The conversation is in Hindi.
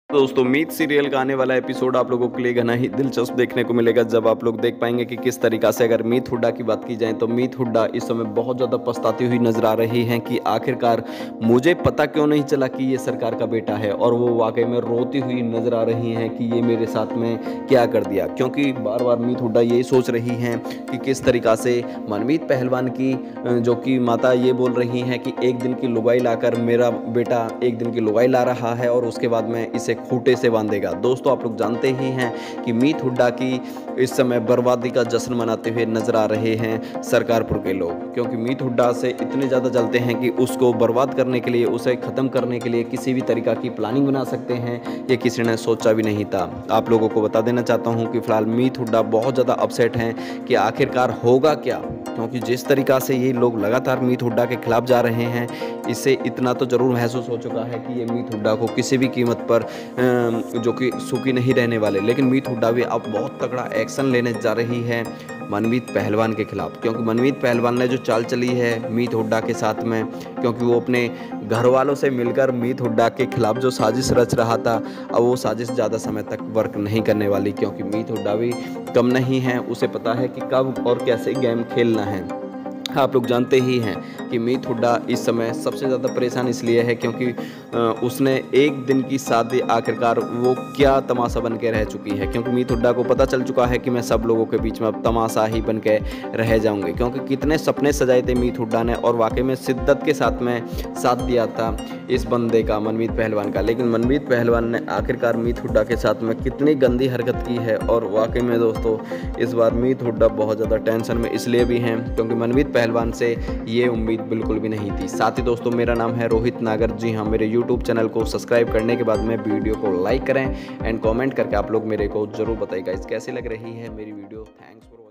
दोस्तों मीत सीरियल का आने वाला एपिसोड आप लोगों के लिए घना ही दिलचस्प देखने को मिलेगा, जब आप लोग देख पाएंगे कि किस तरीका से अगर मीत हुड्डा की बात की जाए तो मीत हुड्डा इस समय बहुत ज़्यादा पछताती हुई नजर आ रही हैं कि आखिरकार मुझे पता क्यों नहीं चला कि ये सरकार का बेटा है। और वो वाकई में रोती हुई नजर आ रही हैं कि ये मेरे साथ में क्या कर दिया, क्योंकि बार बार मीत हुड्डा यही सोच रही हैं कि किस तरीका से मनमीत पहलवान की जो कि माता ये बोल रही हैं कि एक दिन की लुगाई लाकर मेरा बेटा एक दिन की लुगाई ला रहा है और उसके बाद में इसे खूंटे से बांधेगा। दोस्तों आप लोग जानते ही हैं कि मीत हुड्डा की इस समय बर्बादी का जश्न मनाते हुए नजर आ रहे हैं सरकारपुर के लोग, क्योंकि मीत हुड्डा से इतने ज़्यादा जलते हैं कि उसको बर्बाद करने के लिए, उसे ख़त्म करने के लिए किसी भी तरीक़ा की प्लानिंग बना सकते हैं, ये किसी ने सोचा भी नहीं था। आप लोगों को बता देना चाहता हूँ कि फ़िलहाल मीत हुड्डा बहुत ज़्यादा अपसेट हैं कि आखिरकार होगा क्या, क्योंकि जिस तरीक़ा से ये लोग लगातार मीत हुड्डा के खिलाफ जा रहे हैं, इससे इतना तो ज़रूर महसूस हो चुका है कि ये मीत हुड्डा को किसी भी कीमत पर जो कि सुखी नहीं रहने वाले। लेकिन मीत हुड्डा भी अब बहुत तगड़ा एक्शन लेने जा रही है मनमीत पहलवान के खिलाफ, क्योंकि मनमीत पहलवान ने जो चाल चली है मीत हुड्डा के साथ में, क्योंकि वो अपने घर वालों से मिलकर मीत हुड्डा के खिलाफ जो साजिश रच रहा था, अब वो साजिश ज़्यादा समय तक वर्क नहीं करने वाली, क्योंकि मीत हुड्डा भी कम नहीं है, उसे पता है कि कब और कैसे गेम खेलना है। आप लोग जानते ही हैं कि मीत हुड्डा इस समय सबसे ज़्यादा परेशान इसलिए है क्योंकि उसने एक दिन की शादी आखिरकार वो क्या तमाशा बन के रह चुकी है, क्योंकि मीत हुड्डा को पता चल चुका है कि मैं सब लोगों के बीच में अब तमाशा ही बन के रह जाऊंगी, क्योंकि कितने सपने सजाए थे मीत हुड्डा ने और वाकई में शिद्दत के साथ में साथ दिया था इस बंदे का, मनमीत पहलवान का। लेकिन मनमीत पहलवान ने आखिरकार मीत हुड्डा के साथ में कितनी गंदी हरकत की है। और वाकई में दोस्तों इस बार मीत हुड्डा बहुत ज़्यादा टेंशन में इसलिए भी हैं क्योंकि मनमीत पहलवान से ये उम्मीद बिल्कुल भी नहीं थी। साथ ही दोस्तों मेरा नाम है रोहित नागर। जी हाँ, मेरे यूट्यूब चैनल को सब्सक्राइब करने के बाद में वीडियो को लाइक करें एंड कमेंट करके आप लोग मेरे को जरूर बताइएगा कैसी लग रही है मेरी वीडियो। Thanks for